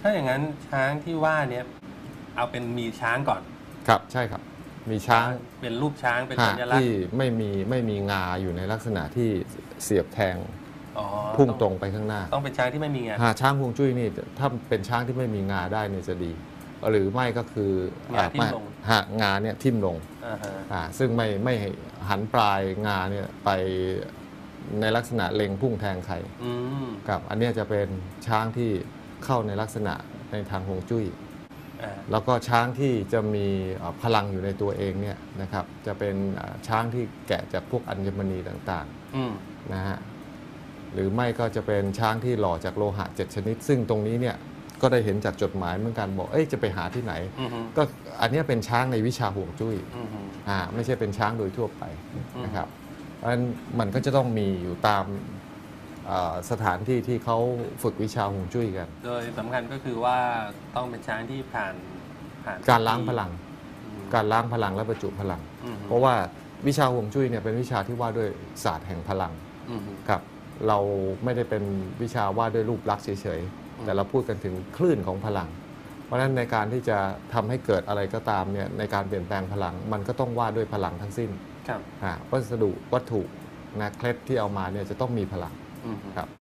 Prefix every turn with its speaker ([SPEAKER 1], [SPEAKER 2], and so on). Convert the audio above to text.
[SPEAKER 1] ถ้าอย่างนั้นช้างที่ว่าเนี่ยเอาเป็นมีช้างก่อน
[SPEAKER 2] ครับใช่ครับมีช้าง
[SPEAKER 1] เป็นรูปช้างเป็นสัญลักษ
[SPEAKER 2] ที่
[SPEAKER 1] ณ์
[SPEAKER 2] ไม่มีงาอยู่ในลักษณะที่เสียบแทงพุ่งตรงไปข้างหน้า
[SPEAKER 1] ต้องเป็นช้างที่ไม่มีงา
[SPEAKER 2] ช้างฮวงจุ้ยนี่ถ้าเป็นช้างที่ไม่มีงาได้เนี่ยจะดีหรือไม่ก็คือง
[SPEAKER 1] าทิ่มลง
[SPEAKER 2] งาเนี่ยทิ่มลงซึ่งไม่หันปลายงาเนี่ยไปในลักษณะเล็งพุ่งแทงใครกับอันนี้จะเป็นช้างที่เข้าในลักษณะในทางฮวงจุ้ยแล้วก็ช้างที่จะมีพลังอยู่ในตัวเองเนี่ยนะครับจะเป็นช้างที่แกะจากพวกอัญมณีต่างๆนะฮะหรือไม่ก็จะเป็นช้างที่หล่อจากโลหะ7 ชนิดซึ่งตรงนี้เนี่ยก็ได้เห็นจากจดหมายเหมือนกันบอกจะไปหาที่ไหนก็อันนี้เป็นช้างในวิชาฮวงจุ้ยไม่ใช่เป็นช้างโดยทั่วไปนะครับเพราะฉะนั้นมันก็จะต้องมีอยู่ตามสถานที่ที่เขาฝึกวิชาฮวงจุ้ยกัน
[SPEAKER 1] โดยสำคัญก็คือว่าต้องเป็นช้างที่ผ่าน
[SPEAKER 2] การล้างพลังและประจุพลังเพราะว่าวิชาฮวงจุ้ยเนี่ยเป็นวิชาที่ว่าด้วยศาสตร์แห่งพลังครับเราไม่ได้เป็นวิชาว่าด้วยรูปลักษณ์เฉยๆแต่เราพูดกันถึงคลื่นของพลังเพราะฉะนั้นในการที่จะทำให้เกิดอะไรก็ตามเนี่ยในการเปลี่ยนแปลงพลังมันก็ต้องว่าด้วยพลังทั้งสิ้นวัสดุวัตถุนะเคล็ดที่เอามาเนี่ยจะต้องมีพลังครับ